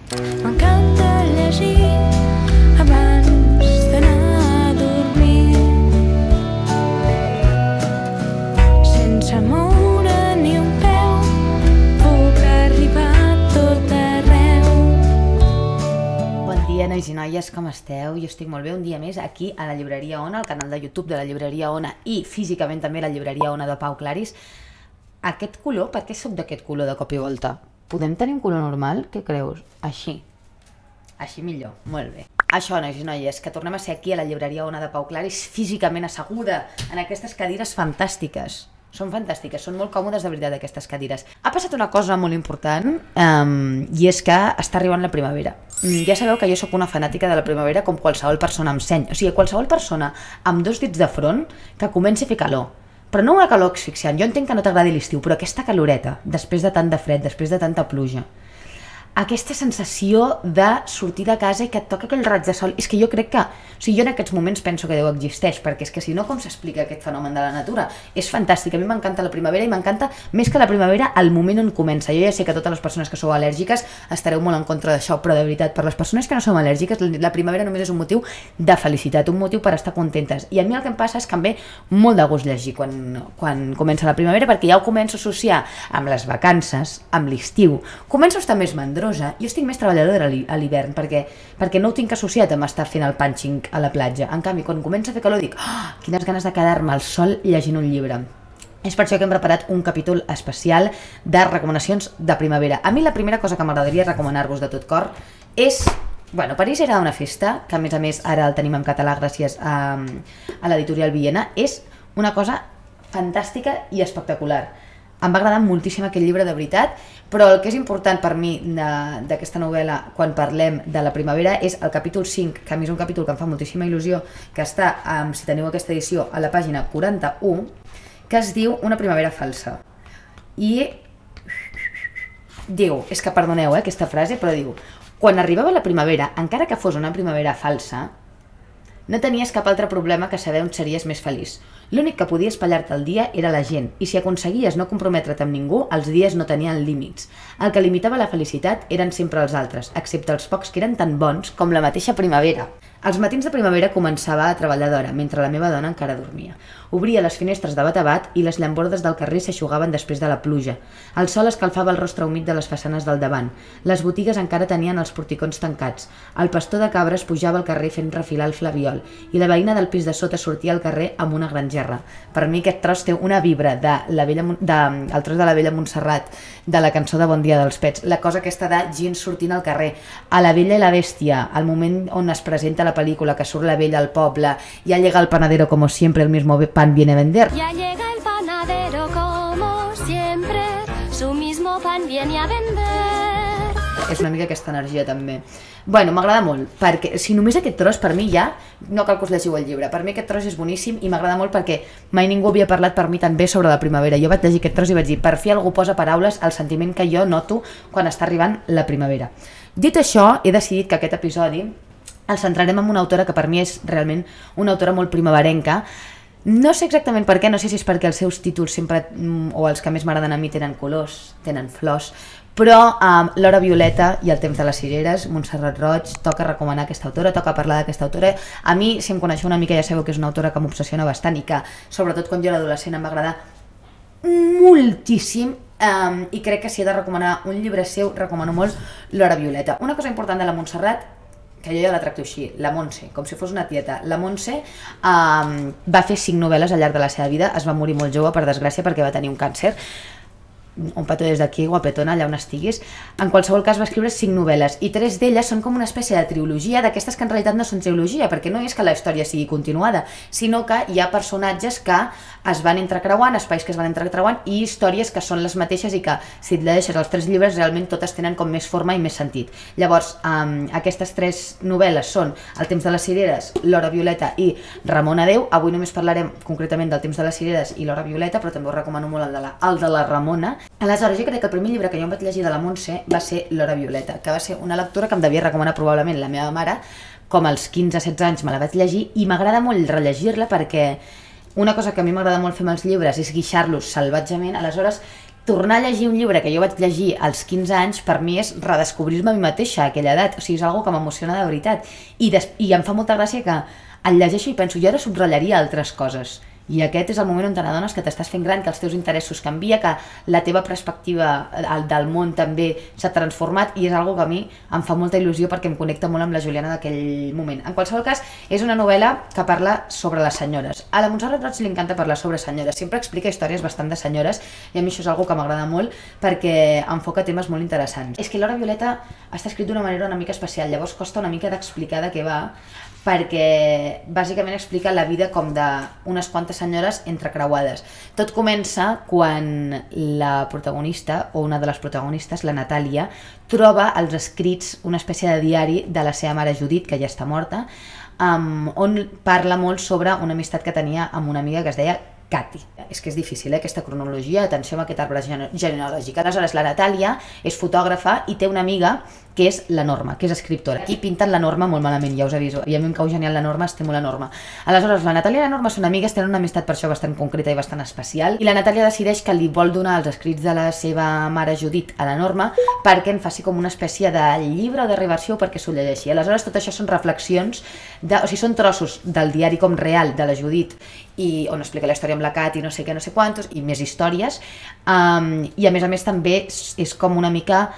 M'encanta llegir abans d'anar a dormir, sense moure ni un peu, puc arribar a tot arreu. Bon dia, nois i noies, com esteu? Jo estic molt bé, un dia més aquí a la Llibreria Ona, al canal de YouTube de la Llibreria Ona i físicament també a la Llibreria Ona de Pau Claris. Aquest color, per què soc d'aquest color de cop i volta? Podem tenir un color normal? Què creus? Així. Així millor, molt bé. Això, nois i noies, que tornem a ser aquí a la Llibreria Ona de Pau Claris, físicament asseguda en aquestes cadires fantàstiques. Són fantàstiques, són molt còmodes de veritat aquestes cadires. Ha passat una cosa molt important i és que està arribant la primavera. Ja sabeu que jo sóc una fanàtica de la primavera com qualsevol persona amb seny. O sigui, qualsevol persona amb dos dits de front que comenci a fer calor. Però no una calor asfixiant. Jo entenc que no t'agradi l'estiu, però aquesta caloreta, després de tant de fred, després de tanta pluja, aquesta sensació de sortir de casa i que et toca aquell raig de sol, és que jo crec que, o sigui, jo en aquests moments penso que Déu existeix, perquè és que si no, com s'explica aquest fenomen de la natura? És fantàstic, a mi m'encanta la primavera i m'encanta més que la primavera el moment on comença. Jo ja sé que totes les persones que sou al·lèrgiques estareu molt en contra d'això, però de veritat, per les persones que no som al·lèrgiques, la primavera només és un motiu de felicitat, un motiu per estar contentes. I a mi el que em passa és que em ve molt de gust llegir quan comença la primavera, perquè ja ho començo a associar amb les vacances, amb l'estiu. Començo a estar més mandrosa. Jo estic més treballadora a l'hivern perquè no ho tinc associat amb estar fent el punching a la platja. En canvi, quan comença a fer calor dic quines ganes de quedar-me al sol llegint un llibre. És per això que hem preparat un capítol especial de recomanacions de primavera. A mi la primera cosa que m'agradaria recomanar-vos de tot cor és... Bueno, París era una festa, que a més ara el tenim en català gràcies a l'editorial Viena. És una cosa fantàstica i espectacular. Em va agradar moltíssim aquell llibre, de veritat, però el que és important per mi d'aquesta novel·la quan parlem de la primavera és el capítol 5, que a mi és un capítol que em fa moltíssima il·lusió, que està, si teniu aquesta edició, a la pàgina 41, que es diu Una primavera falsa. I diu, és que perdoneu aquesta frase, però diu: quan arribava la primavera, encara que fos una primavera falsa, no tenies cap altre problema que saber on series més feliç. L'únic que podia espatllar-te el dia era la gent, i si aconseguies no comprometre't amb ningú, els dies no tenien límits. El que limitava la felicitat eren sempre els altres, excepte els pocs que eren tan bons com la mateixa primavera. Els matins de primavera començava a treballar d'hora, mentre la meva dona encara dormia. Obria les finestres de bat a bat i les llambordes del carrer s'eixugaven després de la pluja. El sol escalfava el rostre humit de les façanes del davant. Les botigues encara tenien els porticons tancats. El pastor de cabres pujava al carrer fent refilar el flabiol i la veïna del pis de sota sortia al carrer amb una gran gerra. Per mi aquest tros té una vibra el tros de la vella Montserrat, de la cançó de Bon dia dels Pets, la cosa aquesta de gent sortint al carrer, a La Bella i la Bèstia, el moment on es presenta la pel·lícula, que surt la vella al poble, ja llega el panadero como siempre, el mismo pan viene a vender. Ya llega el panadero como siempre, su mismo pan viene a vender. És una mica aquesta energia també. Bueno, m'agrada molt, perquè si només aquest tros per mi ja, no cal que us llegiu el llibre, per mi aquest tros és boníssim i m'agrada molt perquè mai ningú havia parlat per mi tan bé sobre la primavera. Jo vaig llegir aquest tros i vaig dir, per fi algú posa paraules al sentiment que jo noto quan està arribant la primavera. Dit això, he decidit que aquest episodi el centrarem en una autora que per mi és realment una autora molt primaverenca. No sé exactament per què, no sé si és perquè els seus títols sempre, o els que més m'agraden a mi, tenen colors, tenen flors, però L'hora violeta i El temps de les cireres, Montserrat Roig, toca recomanar aquesta autora, toca parlar d'aquesta autora. A mi, si em coneixeu una mica, ja sabeu que és una autora que m'obsessiona bastant i que, sobretot quan jo era adolescent, em va agradar moltíssim. I crec que si he de recomanar un llibre seu, recomano molt L'hora violeta. Una cosa important de la Montserrat, que jo ja la tracto així, la Montse, com si fos una tieta. La Montse va fer 5 novel·les al llarg de la seva vida, es va morir molt jove, per desgràcia, perquè va tenir un càncer. Un petó des d'aquí, guapetona, allà on estiguis. En qualsevol cas va escriure 5 novel·les i 3 d'elles són com una espècie de trilogia, d'aquestes que en realitat no són trilogia, perquè no és que la història sigui continuada, sinó que hi ha personatges que es van entrecreuant, espais que es van entrecreuant i històries que són les mateixes i que, si et llegeixes els 3 llibres, realment totes tenen com més forma i més sentit. Llavors, aquestes 3 novel·les són El temps de les cireres, L'hora violeta i Ramona Déu. Avui només parlarem concretament del temps de les cireres i L'hora violeta, però també us recomano molt el de la Ramona. Aleshores, jo crec que el primer llibre que jo em vaig llegir de la Montse va ser L'hora violeta, que va ser una lectura que em devia recomanar probablement la meva mare, com als 15-16 anys me la vaig llegir, i m'agrada molt rellegir-la perquè una cosa que a mi m'agrada molt fer amb els llibres és guixar-los salvatgement. Aleshores, tornar a llegir un llibre que jo vaig llegir als 15 anys, per mi és redescobrir-me a mi mateixa a aquella edat, o sigui, és una que m'emociona de veritat, i em fa molta gràcia que el llegeixo i penso, jo ara subratllaria altres coses, i aquest és el moment on t'adones que t'estàs fent gran, que els teus interessos canvia, que la teva perspectiva del món també s'ha transformat, i és una que a mi em fa molta il·lusió perquè em connecta molt amb la Juliana d'aquell moment. En qualsevol cas, és una novel·la que parla sobre les senyores. A la Montserrat Roig li encanta parlar sobre senyores, sempre explica històries bastant de senyores, i a mi això és una que m'agrada molt perquè enfoca temes molt interessants. És que l'Hora Violeta està escrit d'una manera una mica especial, llavors costa una mica d'explicar de què va, perquè bàsicament explica la vida com d'unes quantes senyores entrecreuades. Tot comença quan la protagonista, o una de les protagonistes, la Natàlia, troba als escrits una espècie de diari de la seva mare Judit, que ja està morta, on parla molt sobre una amistat que tenia amb una amiga que es deia Cati. És que és difícil, aquesta cronologia, atenció amb aquest arbre genealògic. Aleshores, la Natàlia és fotògrafa i té una amiga que és la Norma, que és escriptora. Aquí pinten la Norma molt malament, ja us aviso. I a mi em cau genial la Norma, estimo la Norma. Aleshores, la Natàlia i la Norma són amigues, tenen una amistat per això bastant concreta i bastant especial, i la Natàlia decideix que li vol donar els escrits de la seva mare Judit a la Norma perquè en faci com una espècie de llibre o de reversió perquè s'ho llegeixi. Aleshores, tot això són reflexions, o sigui, són trossos del diari com real de la Judit, i on explica la història amb la Cat i no sé què, no sé quantos, i més històries, i a més també és com una mica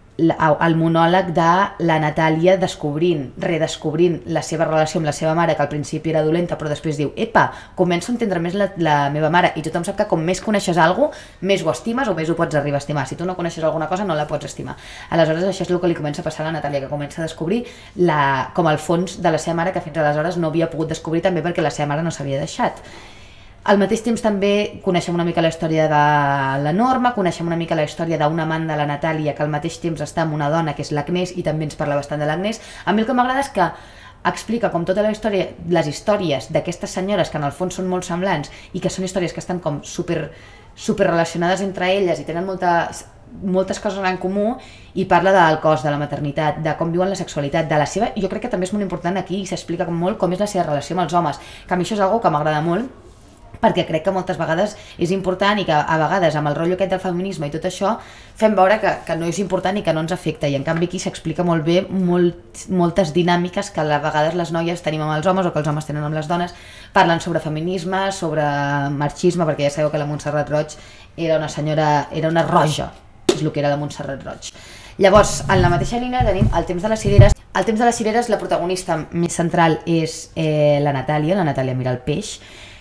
el monòleg de la Natàlia redescobrint la seva relació amb la seva mare, que al principi era dolenta, però després diu, epa, començo a entendre més la meva mare, i tothom sap que com més coneixes alguna cosa, més ho estimes o més ho pots arribar a estimar. Si tu no coneixes alguna cosa, no la pots estimar. Aleshores, això és el que li comença a passar a la Natàlia, que comença a descobrir com el fons de la seva mare, que fins aleshores no havia pogut descobrir, també perquè la seva mare no s'havia deixat. Al mateix temps també coneixem una mica la història de la Norma, coneixem una mica la història d'un amant de la Natàlia que al mateix temps està amb una dona que és l'Agnès, i també ens parla bastant de l'Agnès. A mi el que m'agrada és que explica com tota la història, les històries d'aquestes senyores que en el fons són molt semblants i que són històries que estan com super relacionades entre elles i tenen moltes coses en comú, i parla del cos, de la maternitat, de com viuen la sexualitat, de la seva, jo crec que també és molt important aquí, i s'explica molt com és la seva relació amb els homes, que a mi això és una que m'agrada molt, perquè crec que moltes vegades és important i que a vegades amb el rotllo aquest del feminisme i tot això fem veure que no és important i que no ens afecta, i en canvi aquí s'explica molt bé moltes dinàmiques que a vegades les noies tenim amb els homes o que els homes tenen amb les dones. Parlen sobre feminisme, sobre marxisme, perquè ja sabeu que la Montserrat Roig era una senyora, era una roja, és el que era la Montserrat Roig. Llavors, en la mateixa línia tenim El temps de les cireres. El temps de les cireres, la protagonista més central és la Natàlia mira el peix,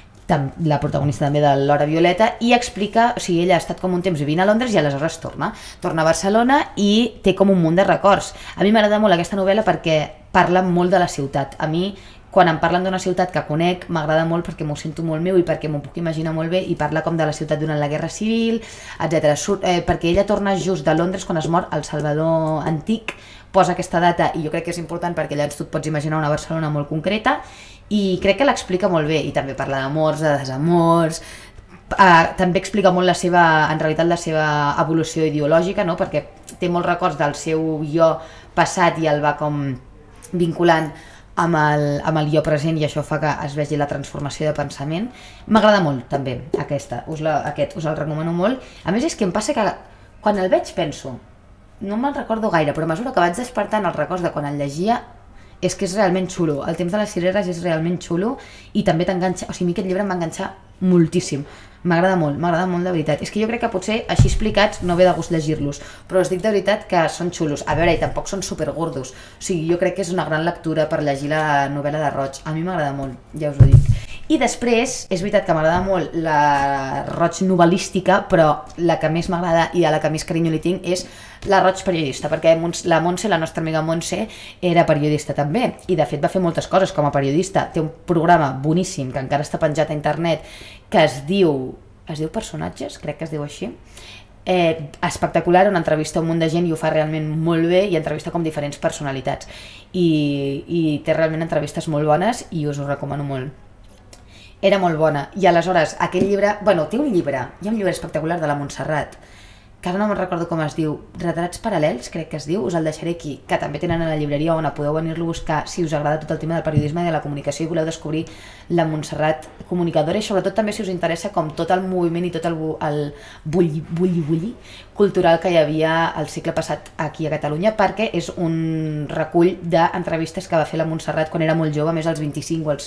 la protagonista també de l'Hora Violeta, i explica, o sigui, ella ha estat com un temps vivint a Londres i aleshores torna a Barcelona i té com un munt de records. A mi m'agrada molt aquesta novel·la perquè parla molt de la ciutat. A mi, quan em parlen d'una ciutat que conec, m'agrada molt perquè m'ho sento molt meu i perquè m'ho puc imaginar molt bé, i parla com de la ciutat durant la Guerra Civil, etc. Perquè ella torna just de Londres quan es mor el Salvador antic, posa aquesta data, i jo crec que és important perquè llavors tu et pots imaginar una Barcelona molt concreta, i crec que l'explica molt bé, i també parla d'amors, de desamors, també explica molt en realitat la seva evolució ideològica, no? Perquè té molts records del seu jo passat i el va com vinculant amb el jo present, i això fa que es vegi la transformació de pensament. M'agrada molt també aquest, us el recomano molt. A més és que em passa que quan el veig penso, no me'n recordo gaire, però a mesura que vaig despertant els records de quan el llegia, és que és realment xulo. El temps de les cireres és realment xulo i també t'enganxa, o sigui, a mi aquest llibre em va enganxar moltíssim. M'agrada molt de veritat. És que jo crec que potser així explicats no ve de gust llegir-los, però us dic de veritat que són xulos. A veure, i tampoc són supergordos. O sigui, jo crec que és una gran lectura per llegir la novel·la de Roig. A mi m'agrada molt, ja us ho dic. I després, és veritat que m'agrada molt la Roig novel·lística, però la que més m'agrada i a la que més carinyo li tinc és la Roig periodista, perquè la Montse, la nostra amiga Montse, era periodista també, i de fet va fer moltes coses com a periodista. Té un programa boníssim que encara està penjat a internet que es diu Personatges, crec que es diu així, espectacular, on entrevista un munt de gent i ho fa realment molt bé, i entrevista com diferents personalitats, i té realment entrevistes molt bones i us ho recomano molt. Era molt bona, i aleshores aquell llibre, bueno, té un llibre, hi ha un llibre espectacular de la Montserrat que ara no me'n recordo com es diu, Retrats paral·lels, crec que es diu, us el deixaré aquí, que també tenen a la llibreria on podeu venir-lo a buscar si us agrada tot el tema del periodisme i de la comunicació i voleu descobrir la Montserrat comunicadora i sobretot també si us interessa com tot el moviment i tot el bulli cultural que hi havia al segle passat aquí a Catalunya, perquè és un recull d'entrevistes que va fer la Montserrat quan era molt jove, més als 25 als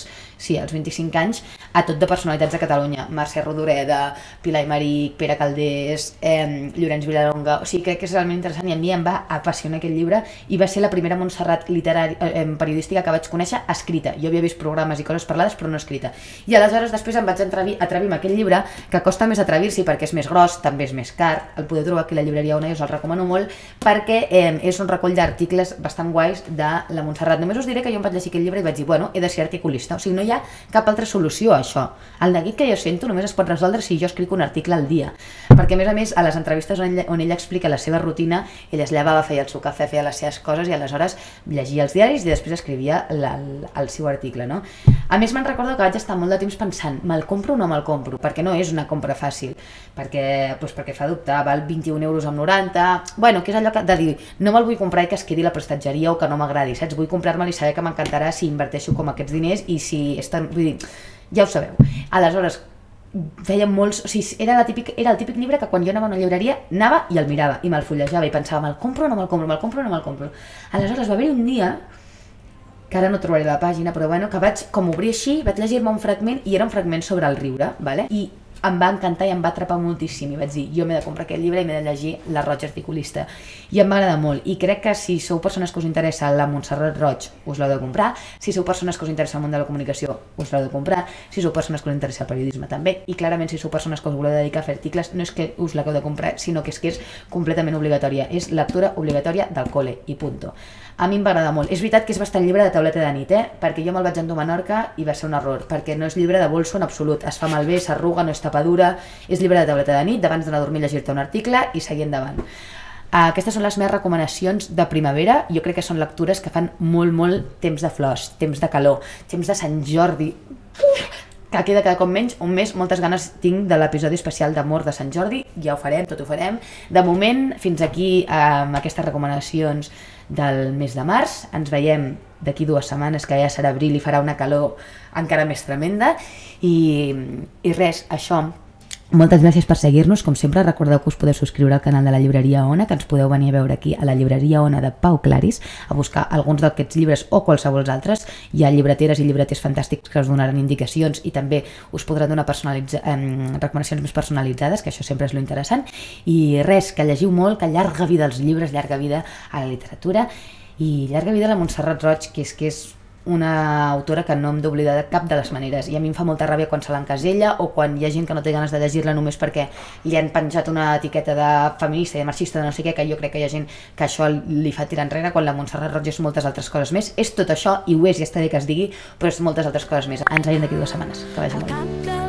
25 anys, a tot de personalitats de Catalunya, Mercè Rodoreda, Pilar Aymerich, Pere Calders, Llorenç Vilalonga, o sigui, crec que és realment interessant i a mi em va apassionar aquest llibre i va ser la primera Montserrat periodística que vaig conèixer escrita. Jo havia vist programes i coses parlades però no escrita. I aleshores després em vaig atrevir amb aquest llibre, que costa més atrevir-s'hi perquè és més gros, també és més car, el podeu trobar aquí a la llibreria Ona i us el recomano molt perquè és un recull d'articles bastant guais de la Montserrat. Només us diré que jo em vaig llegir aquest llibre i vaig dir, bueno, he de ser articulista, o sigui, no hi ha cap altra solució a això. El neguit que jo sento només es pot resoldre si jo escric un article al dia, perquè a més a les entrevistes on ella explica la seva rutina, ella es llevava, feia el seu cafè, feia les seves coses i aleshores llegia els diaris i després escrivia el seu article, no? A més me'n recordo que vaig estar molt de temps pensant, me'l compro o no me'l compro? Perquè no és una compra fàcil, perquè fa dubtar, val 21,90 €, bueno, que és allò de dir, no me'l vull comprar i que es quedi a la prestatgeria o que no m'agradi, saps? Vull comprar-me'l i saber que m'encantarà si inverteixo com aquests diners i si vull dir, ja ho sabeu. Aleshores, feia molts, o sigui, era el típic llibre que quan jo anava a una llibreria anava i el mirava i me'l fullejava i pensava, me'l compro o no me'l compro, me'l compro o no me'l compro. Aleshores va haver un dia, que ara no trobaré la pàgina, però bueno, que vaig com obrir així, vaig llegir-me un fragment i era un fragment sobre el riure, vale? I em va encantar i em va atrapar moltíssim i vaig dir, jo m'he de comprar aquest llibre i m'he de llegir La Roig Articulista i em va agradar molt i crec que si sou persones que us interessa la Montserrat Roig us l'heu de comprar, si sou persones que us interessa el món de la comunicació us l'heu de comprar, si sou persones que us interessa el periodisme també i clarament si sou persones que us voleu dedicar a fer articles no és que us l'hagueu de comprar sinó que és completament obligatòria, és lectura obligatòria del col·le i punto. A mi em va agradar molt. És veritat que és bastant llibre de tauleta de nit, perquè jo me'l vaig endur a Menorca i va ser un error, perquè no és llibre de bolso en absolut, es fa malbé, s'arruga, no és tapadura, és llibre de tauleta de nit, d'abans d'anar a dormir llegir-te un article i seguir endavant. Aquestes són les meves recomanacions de primavera, jo crec que són lectures que fan molt temps de flors, temps de calor, temps de Sant Jordi, que queda cada cop menys, un mes, moltes ganes tinc de l'episodi especial d'amor de Sant Jordi, ja ho farem, tot ho farem. De moment, fins aquí amb aquestes recomanacions del mes de març, ens veiem d'aquí 2 setmanes que ja serà abril i farà una calor encara més tremenda i res, això. Moltes gràcies per seguir-nos, com sempre recordeu que us podeu subscriure al canal de la llibreria Ona, que ens podeu venir a veure aquí a la llibreria Ona de Pau Claris a buscar alguns d'aquests llibres o qualsevol altres. Hi ha llibreteres i llibreters fantàstics que us donaran indicacions i també us podran donar recomanacions més personalitzades, que això sempre és lo interessant. I res, que llegiu molt, que llarga vida als llibres, llarga vida a la literatura i llarga vida a la Montserrat Roig, que és una autora que no hem d'oblidar de cap de les maneres i a mi em fa molta ràbia quan se l'encasella o quan hi ha gent que no té ganes de llegir-la només perquè li han penjat una etiqueta de feminista i de marxista de no sé què, que jo crec que hi ha gent que això li fa tirar enrere quan la Montserrat Roig és moltes altres coses més. És tot això i ho és i està bé que es digui, però és moltes altres coses més. Ens veiem d'aquí 2 setmanes. Que vagi molt bé.